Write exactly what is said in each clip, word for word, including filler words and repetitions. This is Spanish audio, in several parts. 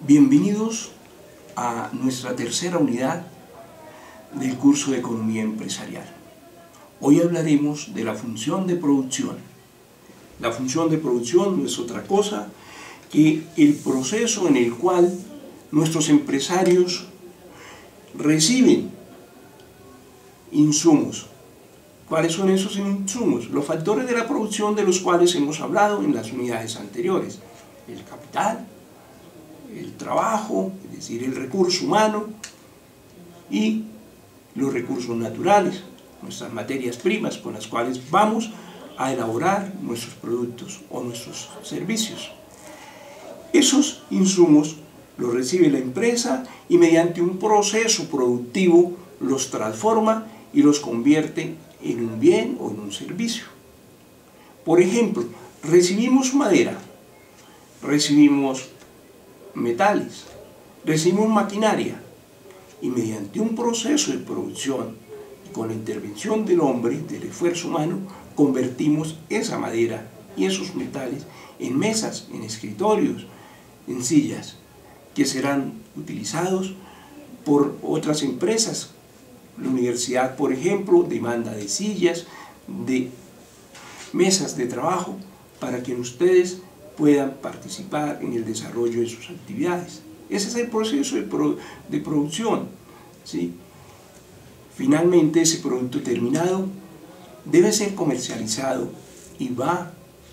Bienvenidos a nuestra tercera unidad del curso de Economía Empresarial. Hoy hablaremos de la función de producción. La función de producción no es otra cosa que el proceso en el cual nuestros empresarios reciben insumos. ¿Cuáles son esos insumos? Los factores de la producción de los cuales hemos hablado en las unidades anteriores. El capital, el trabajo, es decir, el recurso humano, y los recursos naturales, nuestras materias primas con las cuales vamos a elaborar nuestros productos o nuestros servicios. Esos insumos los recibe la empresa y mediante un proceso productivo los transforma y los convierte en un bien o en un servicio. Por ejemplo, recibimos madera, recibimos metales, recibimos maquinaria y mediante un proceso de producción con la intervención del hombre, del esfuerzo humano, convertimos esa madera y esos metales en mesas, en escritorios, en sillas que serán utilizados por otras empresas. La universidad, por ejemplo, demanda de sillas, de mesas de trabajo para que ustedes puedan participar en el desarrollo de sus actividades. Ese es el proceso de, pro, de producción, ¿sí? Finalmente, ese producto terminado debe ser comercializado y va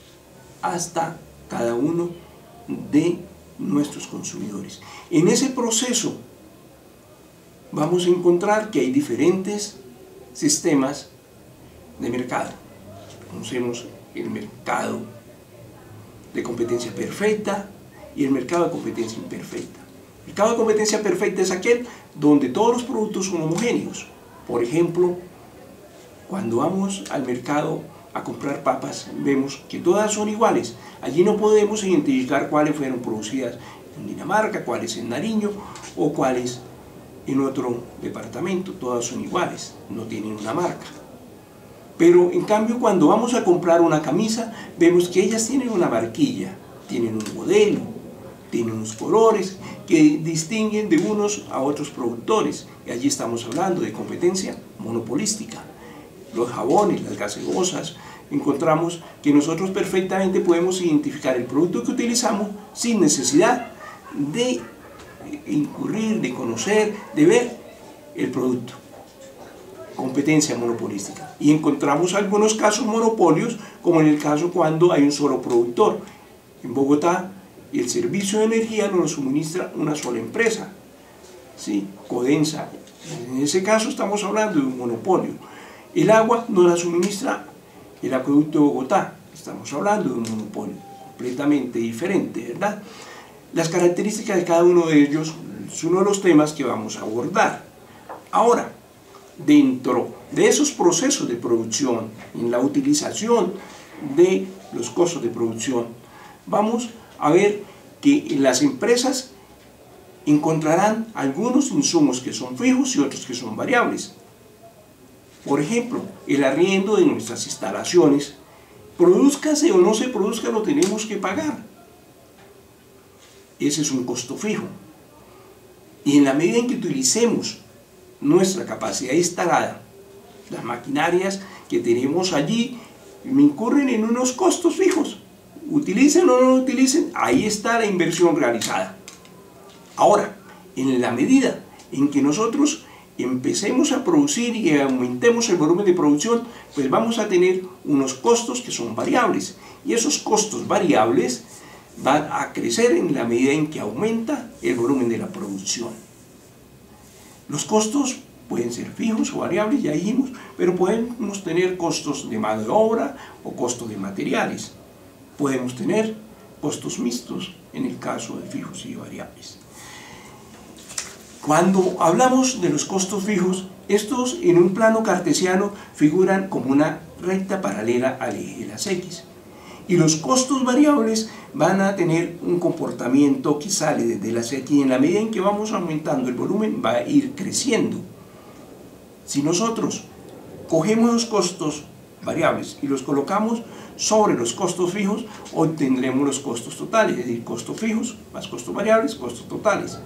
hasta cada uno de nuestros consumidores. En ese proceso vamos a encontrar que hay diferentes sistemas de mercado. Conocemos el mercado de competencia perfecta y el mercado de competencia imperfecta. El mercado de competencia perfecta es aquel donde todos los productos son homogéneos. Por ejemplo, cuando vamos al mercado a comprar papas, vemos que todas son iguales. Allí no podemos identificar cuáles fueron producidas en Dinamarca, cuáles en Nariño o cuáles en otro departamento. Todas son iguales, no tienen una marca. Pero en cambio, cuando vamos a comprar una camisa, vemos que ellas tienen una marquilla, tienen un modelo, tienen unos colores que distinguen de unos a otros productores. Y allí estamos hablando de competencia monopolística. Los jabones, las gaseosas, encontramos que nosotros perfectamente podemos identificar el producto que utilizamos sin necesidad de incurrir, de conocer, de ver el producto. Competencia monopolística. Y encontramos algunos casos monopolios, como en el caso cuando hay un solo productor. En Bogotá, el servicio de energía no lo suministra una sola empresa, ¿sí? Codensa. En ese caso estamos hablando de un monopolio. El agua no la suministra el acueducto de Bogotá. Estamos hablando de un monopolio completamente diferente, ¿verdad? Las características de cada uno de ellos es uno de los temas que vamos a abordar. Ahora, dentro de esos procesos de producción, en la utilización de los costos de producción, vamos a ver que las empresas encontrarán algunos insumos que son fijos y otros que son variables. Por ejemplo, el arriendo de nuestras instalaciones, produzcase o no se produzca, lo tenemos que pagar. Ese es un costo fijo. Y en la medida en que utilicemos nuestra capacidad instalada, las maquinarias que tenemos allí me incurren en unos costos fijos. Utilicen o no utilicen, ahí está la inversión realizada. Ahora, en la medida en que nosotros empecemos a producir y aumentemos el volumen de producción, pues vamos a tener unos costos que son variables. Y esos costos variables van a crecer en la medida en que aumenta el volumen de la producción. Los costos pueden ser fijos o variables, ya dijimos, pero podemos tener costos de mano de obra o costos de materiales. Podemos tener costos mixtos en el caso de fijos y variables. Cuando hablamos de los costos fijos, estos en un plano cartesiano figuran como una recta paralela al eje de las X. Y los costos variables van a tener un comportamiento que sale desde las X y en la medida en que vamos aumentando el volumen va a ir creciendo. Si nosotros cogemos los costos variables y los colocamos sobre los costos fijos, obtendremos los costos totales, es decir, costos fijos más costos variables, costos totales.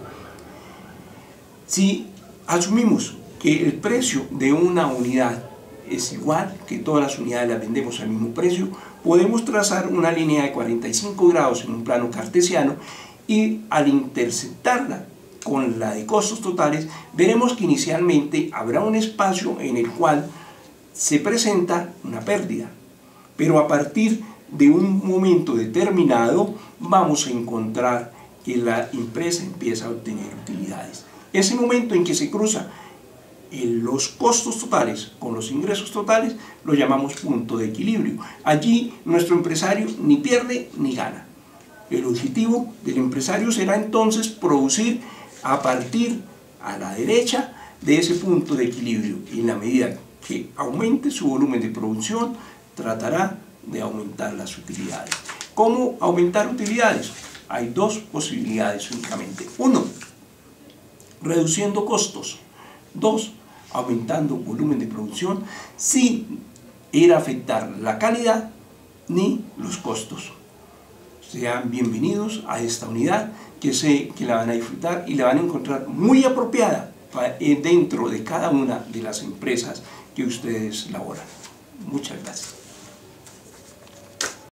Si asumimos que el precio de una unidad es igual, que todas las unidades las vendemos al mismo precio, podemos trazar una línea de cuarenta y cinco grados en un plano cartesiano y al interceptarla con la de costos totales, veremos que inicialmente habrá un espacio en el cual se presenta una pérdida, pero a partir de un momento determinado vamos a encontrar que la empresa empieza a obtener utilidades. Ese momento en que se cruza los costos totales con los ingresos totales lo llamamos punto de equilibrio. Allí nuestro empresario ni pierde ni gana. El objetivo del empresario será entonces producir a partir a la derecha de ese punto de equilibrio, y en la medida que aumente su volumen de producción tratará de aumentar las utilidades. ¿Cómo aumentar utilidades? Hay dos posibilidades únicamente. Uno, reduciendo costos. Dos, aumentando volumen de producción sin ir a afectar la calidad ni los costos. Sean bienvenidos a esta unidad, que sé que la van a disfrutar y la van a encontrar muy apropiada dentro de cada una de las empresas que ustedes laboran. Muchas gracias.